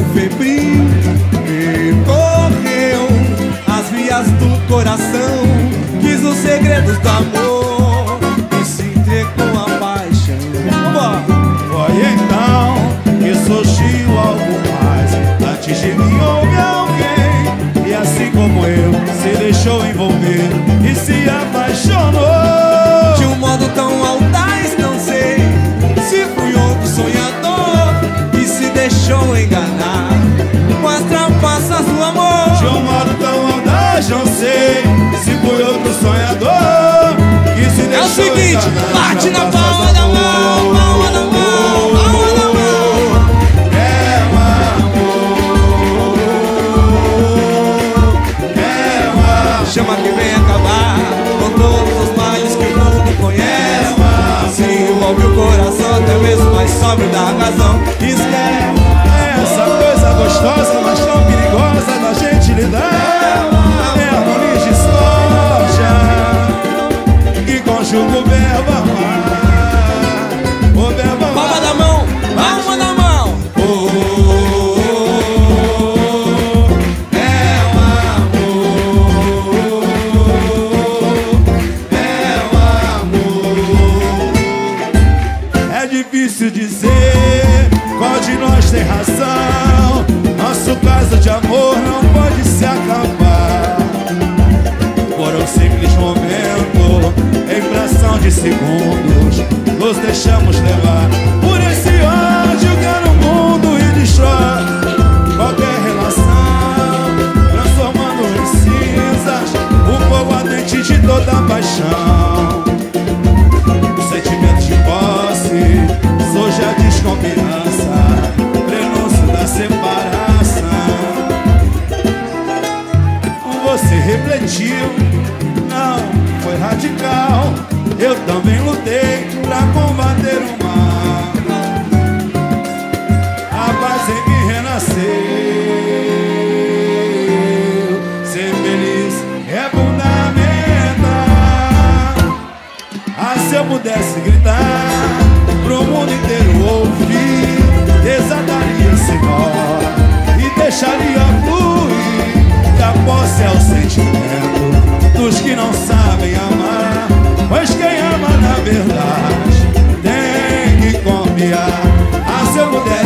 febril percorreu as vias do coração, quis os segredos do amor e se entregou à paixão. Foi então que surgiu algo mais. Antes de mim houve alguém, e assim como eu, se deixou envolver e se apaixonou. De um modo tão audaz, não sei se fui outro sonhador que se deixou enganar com as trapaças do amor. De um modo tão audaz, não sei se fui outro sonhador que se deixou enganar. É o seguinte, bate na palma da mão, palma da mão, palma da mão. Chama que vem acabar com todos os males que o mundo conhece. Se envolve o coração até mesmo mais sóbrio da razão. Esquece essa coisa gostosa, mas tão perigosa da gente lidar. É a harmonia discórdia que conjuga o verbo amar. O verbo amar. Palma da mão, palma da mão. Difícil dizer qual de nós tem razão. Nosso caso de amor não pode se acabar por um simples momento, em fração de segundos. Nos deixamos levar por esse ódio que é no mundo e destrói qualquer relação, transformando em cinzas o fogo ardente de toda a paixão. O sentimento de posse surge a desconfiança, prenúncio da separação. Você refletiu, não foi radical. Eu também lutei pra combater o mal. A paz em mim renasceu. Ser feliz é fundamental. Ah, se eu pudesse gritar pro mundo inteiro ouvir, desataria esse nó e deixaria fluir. Que a posse é o sentimento dos que não sabem amar, pois quem ama na verdade tem que confiar. Ah, se eu pudesse